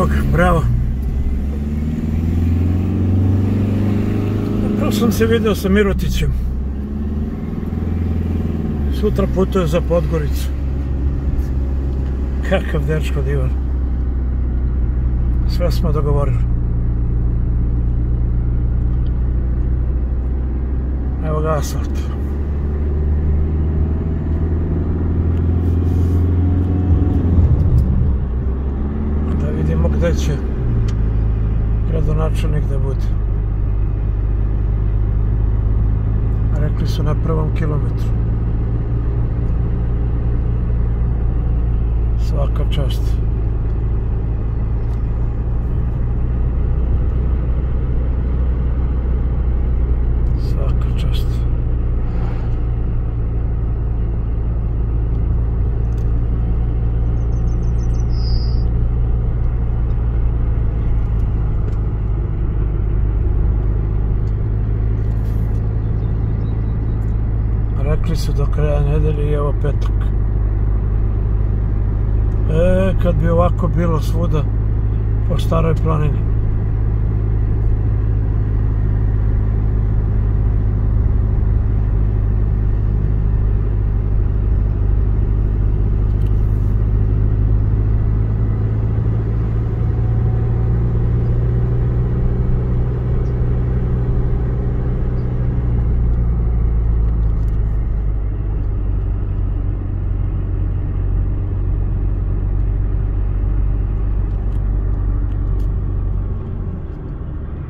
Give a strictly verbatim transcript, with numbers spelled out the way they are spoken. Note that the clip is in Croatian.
Evo ga, bravo. Prvo sam se vidio sa Mirotićem. Sutra putuje za Podgoricu. Kakav dečko divan. Sve smo dogovorili. Evo ga asfalt. Da vidimo gdje će gradonačelnik da bude. Rekli su na prvom kilometru. Svaka čast. Svaka čast. Rekli su do kraja nedelje i evo petak. E, kad bi ovako bilo svuda po Staroj planini.